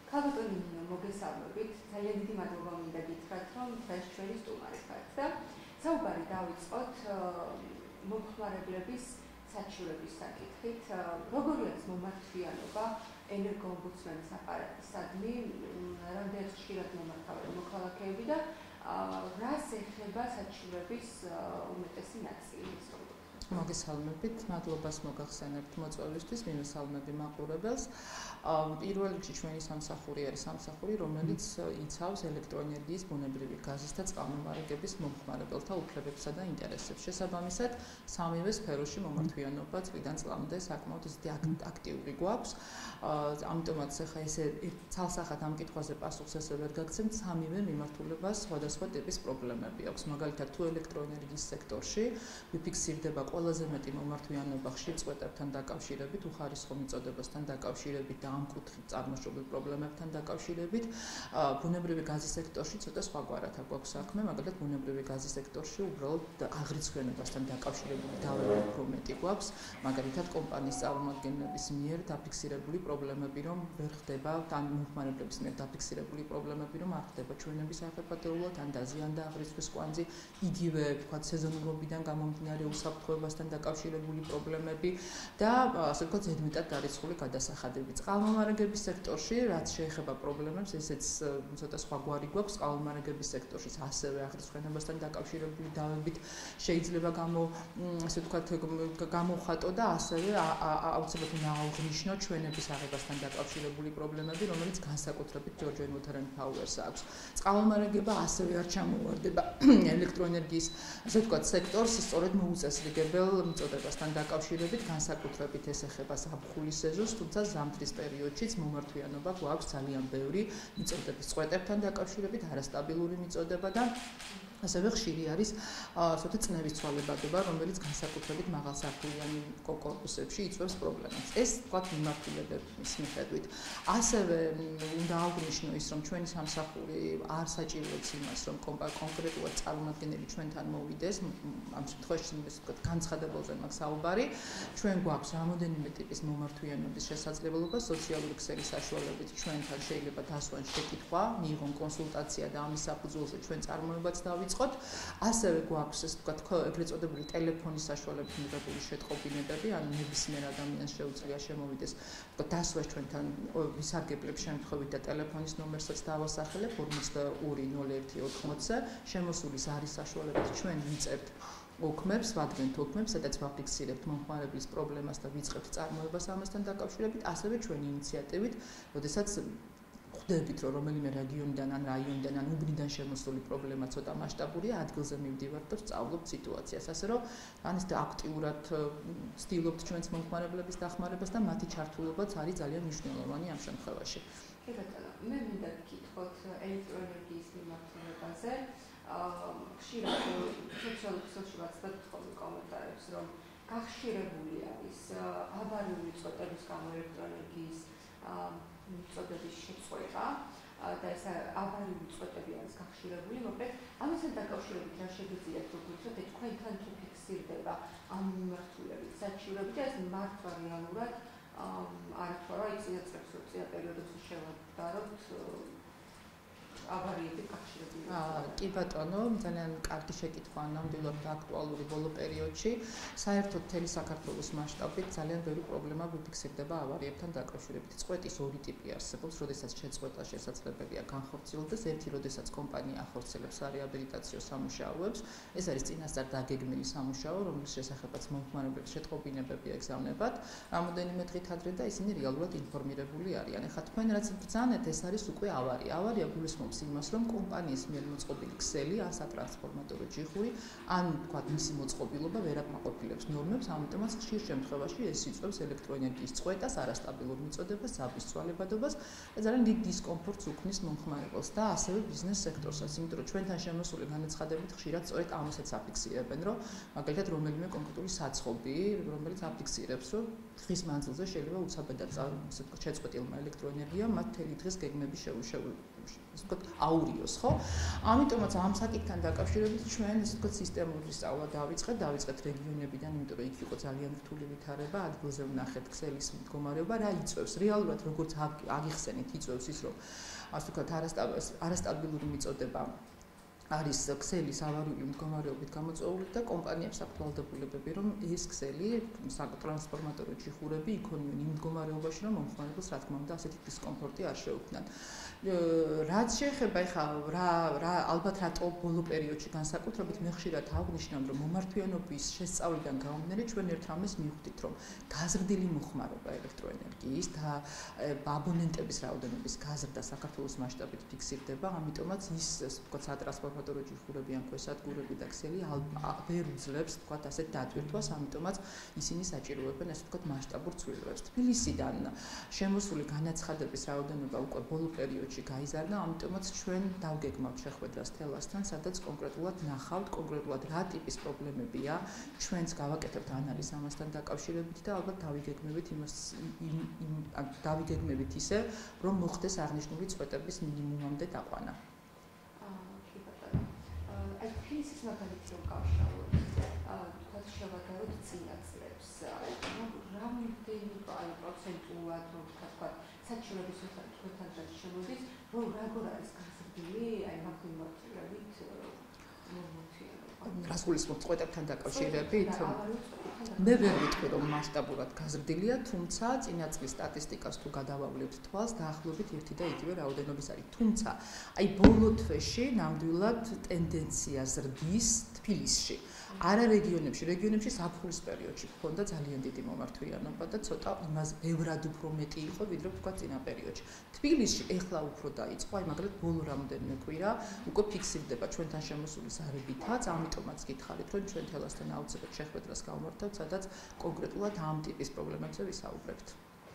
ქალბატონი ნინო, მოგესალმებით. ძალიან დიდი მადლობა მინდა გითხრათ, რომ დღეს ჩვენი სტუმარი ხართ და საუბარი დავიწყოთ მომხმარებლების საჩივრების საკითხით. როგორია მიმართვიანობა ენერგოომბუდსმენის აპარატისადმი, რამდენად ხშირად მომართავენ მოქალაქეები და რას ეხება საჩივრების უმეტესი ნაწილი? მოგესალმებით, მადლობას მოგახსენებთ მოწვევისთვის, მიმესალმები მაყურებელს. პირველ რიგში ჩვენი სამსახური არის სამსახური, რომელიც იცავს ელექტროენერგიის, ბუნებრივი, გაზის და წყალმომარაგების მომხმარებელთა უფლებებსა და ინტერესებს. შესაბამისად, სამივე სფეროში მომართვიანობა წლიდან წლამდე საკმაოდ ისეთი აქტიური გვაქვს. ამიტომაც ახლა ესე ცალსახად ამ კითხვაზე პასუხს ესე ვერ გაგცემთ, სამივე მიმართულებას სხვადასხვა ტიპის პრობლემები აქვს. მაგალითად, თუ ელექტროენერგიის სექტორში ვიფიქსირდება ყველაზე მეტი მომართვიანობა ხშირ წვეტებთან დაკავშირებით, უხარისხო მიწოდებასთან დაკავშირებით და ამ კუთხით წარმოშობილ პრობლემებთან დაკავშირებით. ბუნებრივი გაზის სექტორში ცოტა სხვაგვარად აქვს საქმე, მაგალითად ბუნებრივი გაზის სექტორში უბრალოდ აღრიცხვენობასთან დაკავშირებული დავები უფრო მეტი გვაქვს, მაგალითად კომპანიის წარმომადგენლების მიერ დაფიქსირებული პრობლემები, რომ ვერ ხდება, ან მომხმარებლების მიერ დაფიქსირებული პრობლემები, რომ არ ხდება ჩვენების აღებადეულად, ან დაზიანდა აღრიცხვის კვანძი, იგივე თქვა სეზონურობიდან გამომდინარე უსაფრთხოებასთან დაკავშირებული პრობლემები და ასე ვთქვათ ზედმეტად დარიცხული გადასახადები. წყალმომარაგების სექტორში, რაც შეეხება პრობლემებს, ესეც ცოტა სხვაგვარი გვაქვს. წყალმომარაგების სექტორში ასევე აღრიცხვენობასთან დაკავშირებული დავებით შეიძლება ასე ვთქვათ გამოვხატო და ასევე აუცილებლად უნდა აღვნიშნო ჩვენების აღებასთან დაკავშირებული პრობლემები, რომელიც განსაკუთრებით ჯორჯ მუთერენ ფაუერს აქვს. წყალმომარაგება ასევე არ ჩამოვარდება ელექტროენერგიის ასე ვთქვათ სექტორს სწორედ მოუწესრიგებელ მიწოდებასთან დაკავშირებით, განსაკუთრებით ეს ეხება ზაფხულის სეზონს, თუმცა ზამთრის პერიოდშიც მომართვიანობა გვაქვს ძალიან ბევრი მიწოდების წვეტებთან დაკავშირებით, არასტაბილური მიწოდება და ასევე ხშირი არის ასეთი წნევის ცვალებადობა, რომელიც განსაკუთრებით მაღალსართულიანი კორპუსებში იწვევს პრობლემას. ეს თქვათ მიმართულებების მიხედვით. ასევე უნდა აღვნიშნო ის, რომ ჩვენი სამსახური არ საჭიროებს იმას, რომ კონკრეტულად წარმომადგენელი ჩვენთან მოვიდეს, ამ შემთხვევაში ეს თქვათ განცხადებელზე მაქვს საუბარი. ჩვენ გვაქვს რამოდენიმე ტიპის მომართვიანობის შესაძლებლობა, სოციალური ქსელის საშუალებით ჩვენთან შეიძლება დასვან შეკითხვა, მიიღონ კონსულტაცია და ამის საფუძველზე ჩვენ წარმოებაც დავიწყოთ. ასევე გვაქვს ეს თქვათ ეგრეთ წოდებული ტელეფონის საშუალებით მიღებული შეტყობინებები, ან ნებისმიერ ადამიანს შეუძლია შემოვიდეს დასვას ჩვენთან ვისარგებლებ შემთხვევით და ტელეფონის ნომერსაც დავასახელებ 420180-ზე. შემოსული ზარის საშუალებით ჩვენ ვიწერთ ოქმებს, ვადგენთ ოქმებს, სადაც ვაფიქსირებთ მომხმარებლის პრობლემას და ვიწყებთ წარმოებას ამასთან დაკავშირებით, ასევე ჩვენი ინიციატივით, როდესაც ხვდებით, რომ რომელიმე რეგიონიდან ან რაიონიდან ან უბნიდან შემოსული პრობლემა ცოტა მასშტაბურია, ადგილზე მივდივართ და ვსწავლობთ სიტუაციას, ასე რომ ან ის აქტიურად ვცდილობთ ჩვენს მომხმარებლების დახმარებას და მათი ჩართულობაც არის ძალიან მნიშვნელოვანი ამ შემთხვევაში. კი ბატონო, მე მინდა გითხრათ ელექტროენერგიის მიმართულებაზე. ხშირად სოციალურ ქსელში ვაცდებ კომენტარებს, რომ გახშირებული არის ავარიული წვეტების გამო ელექტროენერგიის მიწოდების შეწყვეტა და ეს ავარიული წვეტები არის გახშირებული, მოკლედ ამასთან დაკავშირებით რა შეგიძლიათ რომ გითხრათ, თქვენთან თუ ფიქსირდება ამ მიმართულებით საჩივრები და ეს მართლა რეალურად არათქვა რა იწინა წლებს რო წინა პერიოდებში შევადაროთ ავარიები გახშირებული. კი ბატონო, ძალიან კარგი შეკითხვა, ნამდვილად აქტუალური ბოლო პერიოდში. საერთოდ მთელი საქართველოს მასშტაბით ძალიან ბევრი პრობლემა ვიფიქსირდება ავარიებთან დაკავშირებით. წვეტის ორი ტიპი არსებობს, როდესაც შეწყვეტა შესაძლებელია განხორციელდეს. ერთი, როდესაც კომპანია ახორციელებსარეაბილიტაციო სამუშაოებს. ეს არის წინასწარ დაგეგმილი სამუშაო, რომლის შესახებაც მომხმარებლებს შეტყობინებები ეგზავნებათ. რამოდენიმე დღით ადრე და ისინი რეალურად ინფორმირებული არიან. ეხლა თქვენ რაც ბრძანეთ, ეს არის უკვე ავარია. ავარია გულისხმობს იმას, რომ კომპანიის მიერ მოწყობილი ქსელი, ან სატრანსფორმატორო ჯიხური, ან თქვათ მისი მოწყობილობა ვერ აკმაყოფილებს ნორმებს, ამიტომაც ხშირ შემთხვევაში ეს იწვევს ელექტროენერგიის წვეტას, არასტაბილურ მიწოდებას, ზაბის ცვალებადობას და ძალიან დიდ დისკომფორტს უქმნის მომხმარებელს და ასევე ბიზნეს სექტორსაც, იმიტომ რომ ჩვენთან შემოსული განაცხადებით ხშირად სწორედ ამასაც აფიქსირებენ, რომ მაგალითად რომელიმე კონკრეტული საცხობი, რომელიც აფიქსირებს, რომ დღის მანძილზე შეიძლება უცაბადად შეწყვეტილმა ელექტროენერგიამ მათ მთელი დღის გეგმები აურიოს, ხო? ამიტომაც ამ საკითხთან დაკავშირებით ჩვენ ესე ვთქვათ სისტემური სწავლა დავიწყეთ რეგიონებიდან, იმიტომ რომ იქ იყო ძალიან რთული ვითარება, ადგილზე ვნახეთ ქსელის მდგომარეობა, რა იწვევს. რეალურად როგორც აგიხსენით, იწვევს ის, რომ ასე ვთქვათ არასტაბილური მიწოდება არის ქსელის ავარიული მდგომარეობით გამოწვეული და კომპანიებს აქვთ ვალდებულებები, რომ ეს ქსელი ტრანსფორმატორი ჯიხურები იქონიონ იმ მდგომარეობაში, რომ მომხმარებელს რა თქმა უნდა ასეთი დისკომფორტი არ შეუქმნან. რაც შეეხება რა ალბათ რატო ბოლო პერიოდში განსაკუთრებით მე ხშირად აღნიშნავ, რომ მომართვიანობის შესწავლიდან გამომდინარე ჩვენ ერთ რამეს მივხვდით, რომ გაზრდილი მოხმარება ელექტროენერგიის და აბონენტების რაოდენობის გაზრდა საქართველოს მასშტაბით ფიქსირდება, ამიტომაც ის ვთქვათ სატრანსფორმატორო ჯიხურები ან ქვესადგურები და ქსელი ვერ უძლებს ვთქვათ ასეთ დატვირთვას, ამიტომაც ისინი საჭიროებენ ასე ვთქვათ მასშტაბურ ცვლილებებს. თბილისიდან შემოსული განაცხადების რაოდენობა უკვე ბოლო პერიოდში გაიზარდა, ამიტომაც ჩვენ დავგეგმავთ შეხვედრას თელასთან, სადაც კონკრეტულად ნახავთ, კონკრეტულად რა ტიპის პრობლემებია, ჩვენც გავაკეთებთ ანალიზს ამასთან დაკავშირებით და ალბათ დავიგეგმებით ისე, რომ მოხდეს აღნიშნული წვეტების მინიმუმამდე დაყვანა. აი თბილისის მაგალითი რომ გავშალოთ, თქვათ შევადაროთ წინაწლებს, რამდენი პროცენტულად რომ თქვათ საჩივრების ოთახიდან შემოდის, რომ როგორ არის გაზრდილი, აი მაგ მიმართულებით რას გულისხმობთ წვეტებთან დაკავშირებით? მე ვერ ვიტყვი, რომ მასშტაბურად გაზრდილია, თუმცა წინაწლის სტატისტიკას თუ გადავავლებთ თვალს, დაახლოებით ერთი და იგივე რაოდენობის არის. თუმცა, აი ბოლო თვეში ნამდვილად ტენდენცია ზრდის თბილისში. არა რეგიონებში ზაფხულის პერიოდში ჰქონდა ძალიან დიდი მომართვიანობა და ცოტა იმას ბევრად უფრო მეტი იყო, ვიდრე თქვა წინა პერიოდში. თბილისში ეხლა უფრო დაიწყო, აი მაგალითად ბოლო რამდენიმე კვირა უკვე ფიქსირდება ჩვენთან შემოსული ზარებითაც, ამიტომაც გითხარით, რომ ჩვენ თელასთან აუცილებლად შეხვედრას გავმართავთ, სადაც კონკრეტულად ამ ტიპის პრობლემებზე ვისაუბრებთ.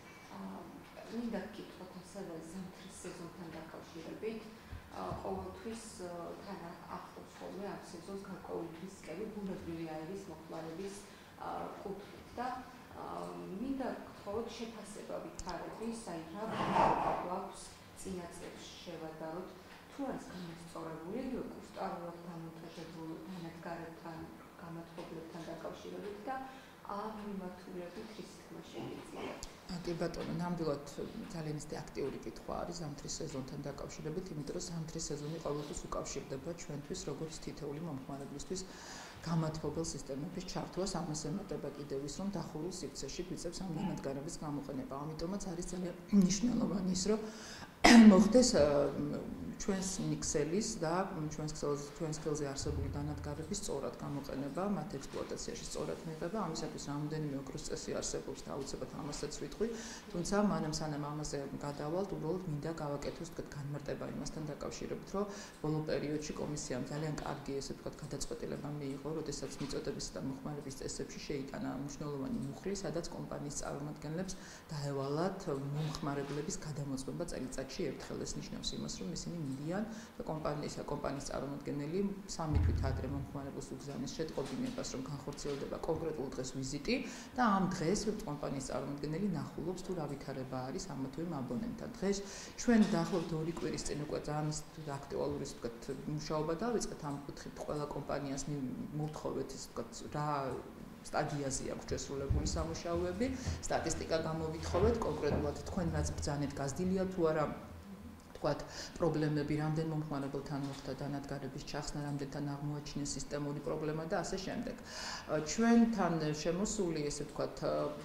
მინდა გკითხოთ ასევე ზამთრის სეზონთან დაკავშირებით. ყოველთვის თან ახლავს ხოლმე ამ სეზონს გარკვეული რისკები ბუნებრივი აირის მოხმარების კუთხით და მინდა გთხოვოთ შეფასება ვითარების, აი რა გვაქვს წინა წლებში შევადაროთ, თუ არის განსწორებული კუსტარულად დამონტაჟებული დანადგარებთან, გამათბობლებთან დაკავშირებით და ამ მიმართულებით რის თქმა შეიძლება. კი ბატონო, ნამდვილად ძალიან ისეთი აქტიური კითხვა არის ზამთრის სეზონთან დაკავშირებით, იმიტომ რომ ზამთრის სეზონი ყოველთვის უკავშირდება ჩვენთვის როგორც თითოეული მომხმარებლისთვის გამათბობელ სისტემების ჩართვას, ამას ემატება კიდევ ის, რომ დახურულ სივრცეში გვიწევს ამ დანადგარების გამოყენება. ამიტომაც არის ძალიან მნიშვნელოვანი ის, რომ მოხდეს ჩვენს ქსელის და ჩვენს ქსელზე არსებული დანადგარების სწორად გამოყენება, მათ ექსპლუატაციაში სწორად მიღება, ამისათვის რამდენიმე ოქროს წესი არსებობს და აუცილებლად ამასაც ვიტყვი, თუმცა მანამ სანამ ამაზე გადავალთ, უბრალოდ მინდა გავაკეთოს თქვა განმარტება იმასთან დაკავშირებით, რომ ბოლო პერიოდში კომისიამ ძალიან კარგი ესე ვთქვათ გადაწყვეტილება მიიღო, როდესაც მიწოდებისა და მოხმარების წესებში შეიტანა მნიშვნელოვანი მუხლი, სადაც კომპანიის წარმომადგენლებს დაევალათ მომხმარებლების გადამოწმება წელიწადში ერთხელ. ეს ნიშნავს იმას, რომ ისინი მიდიან და კომპანიის წარმომადგენელი 3 თვით ადრე მომხმარებელს უგზავნის შეტყობინებას, რომ განხორციელდება კონკრეტულ დღეს ვიზიტი და ამ დღეს კომპანიის წარმომადგენელი ნახულობს თუ რა ვითარება არის ამ თუ იმ აბონენტთან. დღეს ჩვენ დაახლოებით 2 კვირის წინ უკვე ძალიან აქტუალური ვთქვათ მუშაობა დავიწყეთ ამ კუთხით ყველა კომპანიას მოვთხოვეთ ის ვთქვათ რა სტადიაზე აქვს შესრულებული სამუშაოები, სტატისტიკა გამოვითხოვეთ, კონკრეტულად თქვენ რაც ბრძანეთ გაზრდილია თუ არა ვთქვათ პრობლემები, რამდენ მომხმარებელთან მოხდა დანადგარების ჩახსნა, რამდენთან აღმოაჩინეს სისტემური პრობლემა და ასე შემდეგ. ჩვენთან შემოსული ესე ვთქვათ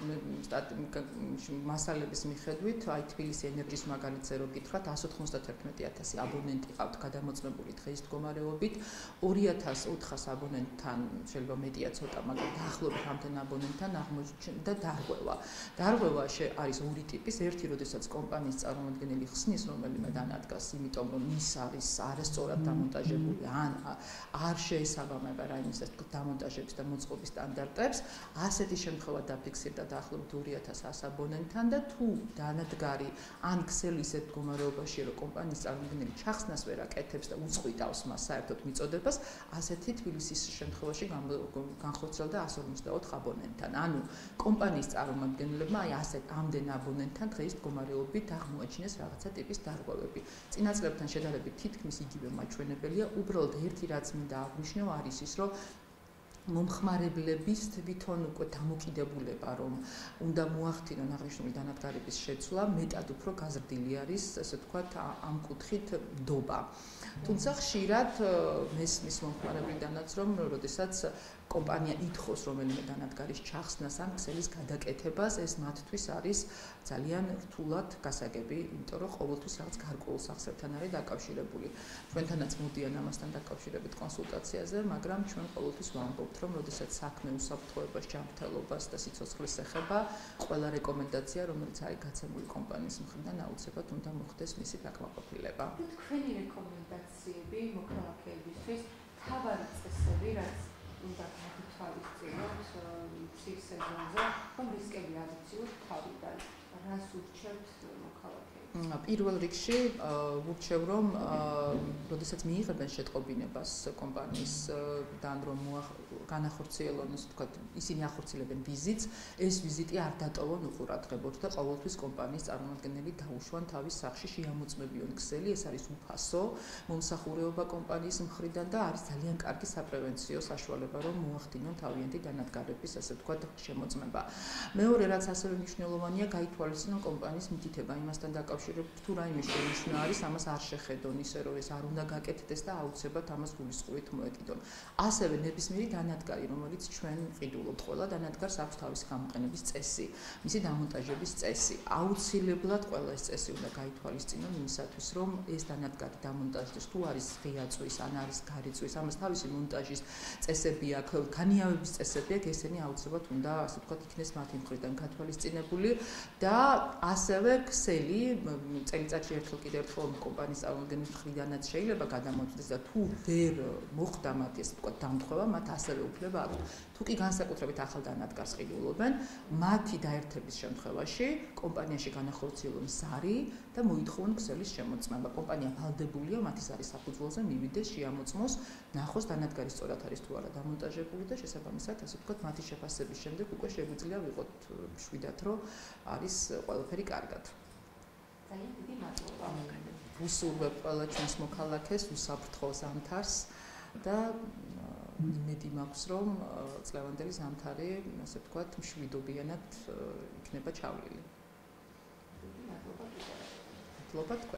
მასალების მიხედვით, აი თბილისი ენერგიის მაგალითზე რო გითხრათ, 191,000 აბონენტი ყავთ გადამოწმებული დღის მდგომარეობით, 2,400 აბონენტთან შეიძლება მეტია ცოტა, მაგრამ დაახლოებით ამდენ აბონენტთან აღმოჩნდა დარღვევა. დარღვევა არის ორი ტიპის, ერთი, როდესაც კომპანიის წარმომადგენელი ხსნის რომელიმე დანადგარს, იმიტომ რომ ის არის არასწორად დამონტაჟებული, ან არ შეესაბამება რაიმეს დამონტაჟების და მოწყობის სტანდარტებს, ასეთი შემთხვევა დაფიქსირდა დაახლოებით 2,100 აბონენტთან და თუ დანადგარი ან ქსელი ისეთ მდგომარეობაშია, რომ კომპანიის წარმომადგენელი ჩახსნას ვერ აკეთებს და უწყვიტავს მას საერთოდ მიწოდებას, ასეთი თბილისის შემთხვევაში განხორციელდა 154 აბონენტთან. ანუ კომპანიის წარმომადგენლებმა აი ასეთ ამდენ აბონენტთან დღის მდგომარეობით აღმოაჩინეს რაღაცა ტიპის დარღვევები. დაკავშირებული. წინა წლებთან შედარებით თითქმის იგივე მაჩვენებელია, უბრალოდ ერთი რაც მინდა აღვნიშნო არის ის, რომ მომხმარებლების თვითონ უკვე დამოკიდებულება, რომ უნდა მოახდინონ აღნიშნული დანადგარების შეცვლა, მეტად უფრო გაზრდილი არის, ასე ვთქვათ, ამ კუთხით ნდობა. თუმცა ხშირად მესმის მომხმარებლიდანაც, რომ როდესაც კომპანია ითხოვს რომელიმე დანადგარის ჩახსნას ან ქსელის გადაკეთებას, ეს მათთვის არის ძალიან რთულად გასაგები, იმიტომ რომ ყოველთვის რაღაც გარკვეულ სახსებთან არის დაკავშირებული. ჩვენთანაც მოდიან ამასთან დაკავშირებით კონსულტაციაზე, მაგრამ ჩვენ ყოველთვის ვამბობთ, რომ როდესაც საქმე უსაფრთხოებას, ჯანმრთელობას და სიცოცხლეს ეხება, ყველა რეკომენდაცია, რომელიც არის გაცემული კომპანიის მხრიდან, აუცილებლად უნდა მოხდეს მისი დაკმაყოფილება. თქვენი რეკომენდაციები მოქალაქეებისთვის, თავარი წესები, რაც უნდა გათვალისწინოთ ცივ სეზონზე, რომ რისკები არ იციოთ თავიდან. რას ურჩევთ მოქალაქეებს? პირველ რიგში ურჩევ, რომ როდესაც მიიღებენ შეტყობინებას კომპანიისგან, რომ განახორციელონ, ასე ვთქვათ, ისინი ახორციელებენ ვიზიტს, ეს ვიზიტი არ დატოვონ უყურადღებოდ და ყოველთვის კომპანიის წარმომადგენელი დაუშვან თავის სახლში შეამოწმებიონ ქსელი, ეს არის უფასო მომსახურეობა კომპანიის მხრიდან და არის ძალიან კარგი საპრევენციო საშუალება, რომ მოახდინონ თავიანთი დანადგარების, ასე ვთქვათ, შემოწმება. მეორე რაც ასევე მნიშვნელოვანია, გაითვალისწინონ კომპანიის მითითება იმასთან დაკავშირებით, თუ რაიმე შენიშვნა არის, ამას არ შეხედონ ისე, რომ ეს არ უნდა გაკეთდეს და აუცილებლად ამას გულისწყრუით მოეკიდონ. ასევე ნებისმიერი დანადგარი, რომელიც ჩვენ ვყიდულობთ, ყველა დანადგარს აქვს თავისი გამოყენების წესი, მისი დამონტაჟების წესი. აუცილებლად ყველა ეს წესი უნდა გაითვალისწინონ იმისათვის, რომ ეს დანადგარი დამონტაჟდეს, თუ არის ღია წვის, ან არის გარე წვის, ამას თავისი მონტაჟის წესები აქვს, განიავების წესები აქვს, ესენი აუცილებლად უნდა, ასე ვთქვათ, იქნეს მათი მხრიდან გათვალისწინებული და ასევე ქსელი წელიწადში ერთხელ კიდევ ერთხელ კომპანიის წარმომადგენლის მხრიდანაც შეიძლება გადამოწდეს და თუ ვერ მოხდა მათი, ასე ვთქვათ, დამთხევა, მათ ასევე უფლება აქვს. თუ კი განსაკუთრებით ახალ დანადგარს ყიდულობენ, მათი დაერთების შემთხვევაში კომპანიაში განახორციელონ ზარი და მოითხოვონ ქსელის შემოწმება. კომპანია ვალდებულია მათი ზარის საფუძველზე მივიდეს, შეამოწმოს, ნახოს დანადგარი სწორად არის თუ არა დამონტაჟებული და შესაბამისად, ასე ვთქვათ, მათი შეფასების შემდეგ უკვე შეგვიძლია ვიყოთ მშვიდად, რომ არის ყველაფერი კარგად. ძალიან დიდი მადლობა. ვუსურვებ ყველა ჩვენს მოქალაქეს უსაფრთხო ზამთარს და იმედი მაქვს, რომ წლევანდელი ზამთარი, ასე ვთქვათ, მშვიდობიანად იქნება ჩავლილი. დიდი მადლობა. მადლობა თქვენ.